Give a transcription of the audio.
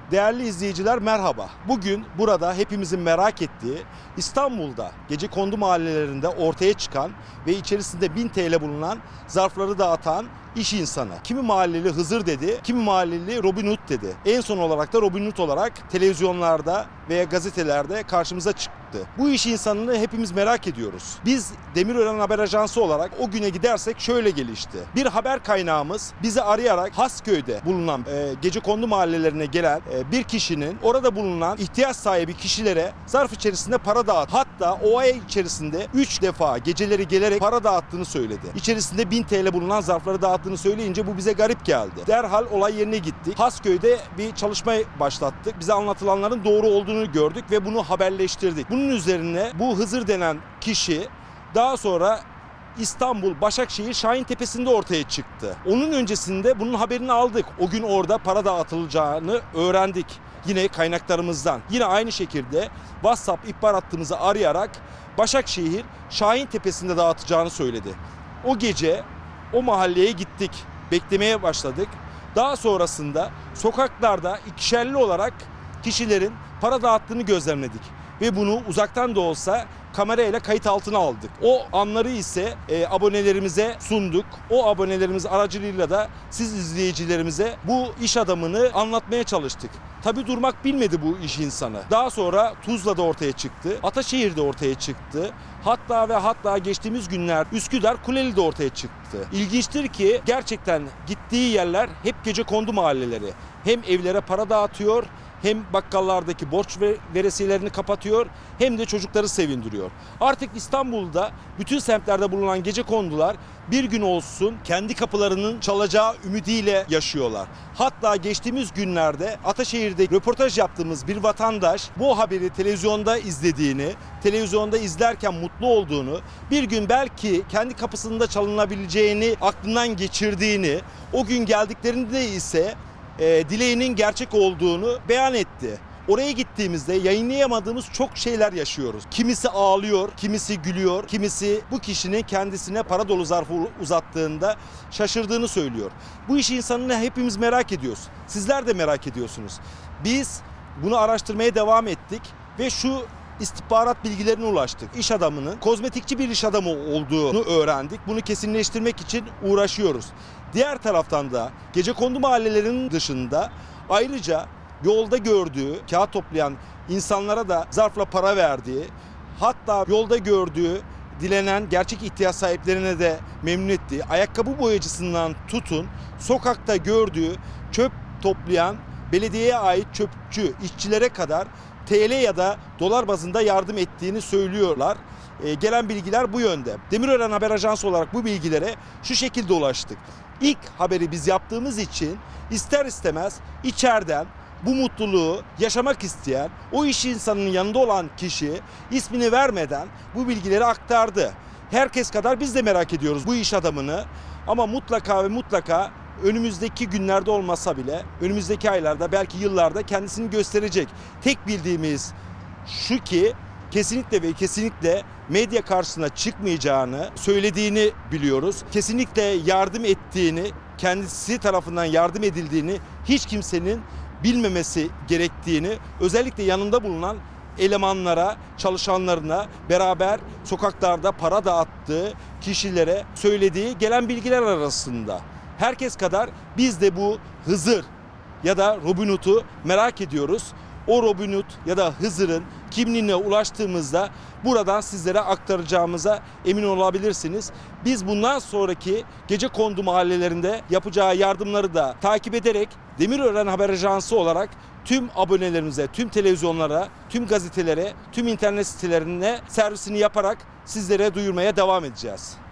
Değerli izleyiciler merhaba. Bugün burada hepimizin merak ettiği İstanbul'da gecekondu mahallelerinde ortaya çıkan ve içerisinde 1000 TL bulunan zarfları dağıtan iş insanı. Kimi mahalleli Hızır dedi, kimi mahalleli Robin Hood dedi. En son olarak da Robin Hood olarak televizyonlarda veya gazetelerde karşımıza çıktı. Bu iş insanını hepimiz merak ediyoruz. Biz Demirören Haber Ajansı olarak o güne gidersek şöyle gelişti. Bir haber kaynağımız bizi arayarak Hasköy'de bulunan gecekondu mahallelerine gelen bir kişinin orada bulunan ihtiyaç sahibi kişilere zarf içerisinde para dağıttı. Hatta o ay içerisinde 3 defa geceleri gelerek para dağıttığını söyledi. İçerisinde 1000 TL bulunan zarfları dağıttığını söyleyince bu bize garip geldi. Derhal olay yerine gittik. Hasköy'de bir çalışma başlattık. Bize anlatılanların doğru olduğunu gördük ve bunu haberleştirdik. Bunun üzerine bu Hızır denen kişi daha sonra İstanbul, Başakşehir, Şahintepesi'nde ortaya çıktı. Onun öncesinde bunun haberini aldık. O gün orada para dağıtılacağını öğrendik. Yine kaynaklarımızdan. Yine aynı şekilde WhatsApp ihbar hattımızı arayarak Başakşehir, Şahintepesi'nde dağıtacağını söyledi. O gece o mahalleye gittik. Beklemeye başladık. Daha sonrasında sokaklarda ikişerli olarak kişilerin para dağıttığını gözlemledik. Ve bunu uzaktan da olsa kamerayla kayıt altına aldık. O anları ise abonelerimize sunduk. O abonelerimiz aracılığıyla da siz izleyicilerimize bu iş adamını anlatmaya çalıştık. Tabii durmak bilmedi bu iş insanı. Daha sonra Tuzla'da ortaya çıktı. Ataşehir'de ortaya çıktı. Hatta geçtiğimiz günler Üsküdar Kuleli'de ortaya çıktı. İlginçtir ki gerçekten gittiği yerler hep gecekondu mahalleleri. Hem evlere para dağıtıyor, hem bakkallardaki borç veresiyelerini kapatıyor, hem de çocukları sevindiriyor. Artık İstanbul'da bütün semtlerde bulunan gecekondular bir gün olsun kendi kapılarının çalacağı ümidiyle yaşıyorlar. Hatta geçtiğimiz günlerde Ataşehir'de röportaj yaptığımız bir vatandaş bu haberi televizyonda izlediğini, televizyonda izlerken mutlu olduğunu, bir gün belki kendi kapısında çalınabileceğini aklından geçirdiğini, o gün geldiklerinde ise dileğinin gerçek olduğunu beyan etti. Oraya gittiğimizde yayınlayamadığımız çok şeyler yaşıyoruz. Kimisi ağlıyor, kimisi gülüyor, kimisi bu kişinin kendisine para dolu zarfı uzattığında şaşırdığını söylüyor. Bu iş insanını hepimiz merak ediyoruz. Sizler de merak ediyorsunuz. Biz bunu araştırmaya devam ettik ve şu istihbarat bilgilerine ulaştık. İş adamının kozmetikçi bir iş adamı olduğunu öğrendik. Bunu kesinleştirmek için uğraşıyoruz. Diğer taraftan da gecekondu mahallelerinin dışında ayrıca yolda gördüğü, kağıt toplayan insanlara da zarfla para verdiği, hatta yolda gördüğü, dilenen gerçek ihtiyaç sahiplerine de memnun ettiği, ayakkabı boyacısından tutun, sokakta gördüğü çöp toplayan belediyeye ait çöpçü işçilere kadar TL ya da dolar bazında yardım ettiğini söylüyorlar. Gelen bilgiler bu yönde. Demirören Haber Ajansı olarak bu bilgilere şu şekilde ulaştık. İlk haberi biz yaptığımız için ister istemez içeriden bu mutluluğu yaşamak isteyen o iş insanının yanında olan kişi ismini vermeden bu bilgileri aktardı. Herkes kadar biz de merak ediyoruz bu iş adamını, ama mutlaka ve mutlaka önümüzdeki günlerde olmasa bile önümüzdeki aylarda, belki yıllarda kendisini gösterecek. Tek bildiğimiz şu ki kesinlikle ve kesinlikle medya karşısına çıkmayacağını söylediğini biliyoruz. Kesinlikle yardım ettiğini, kendisi tarafından yardım edildiğini hiç kimsenin bilmemesi gerektiğini, özellikle yanında bulunan elemanlara, çalışanlarına beraber sokaklarda para dağıttığı kişilere söylediği gelen bilgiler arasında. Herkes kadar biz de bu Hızır ya da Robin Hood'u merak ediyoruz. O Robin Hood ya da Hızır'ın kimliğine ulaştığımızda buradan sizlere aktaracağımıza emin olabilirsiniz. Biz bundan sonraki gecekondu mahallelerinde yapacağı yardımları da takip ederek Demirören Haber Ajansı olarak tüm abonelerimize, tüm televizyonlara, tüm gazetelere, tüm internet sitelerine servisini yaparak sizlere duyurmaya devam edeceğiz.